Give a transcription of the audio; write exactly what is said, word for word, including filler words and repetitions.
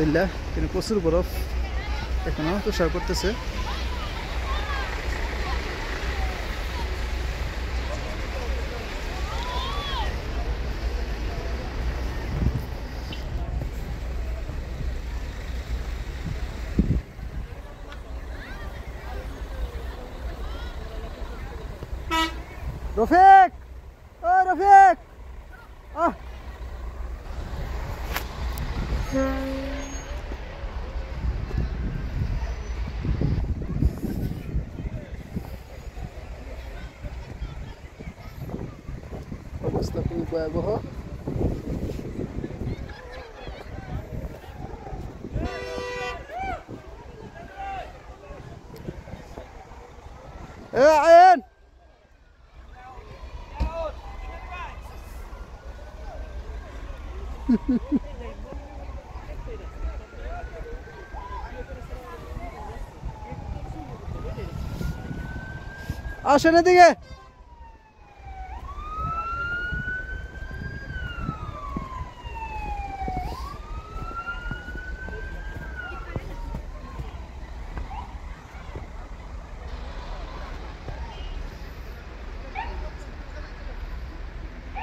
আলহামদুলিল্লাহ, কিন্তু প্রচুর বরফ এখনো তুষার করতেছে। রফিক, ও রফিক, আহ অবস্থা খুবই ভয়াবহ। এ আয়েন আসেন এদিকে।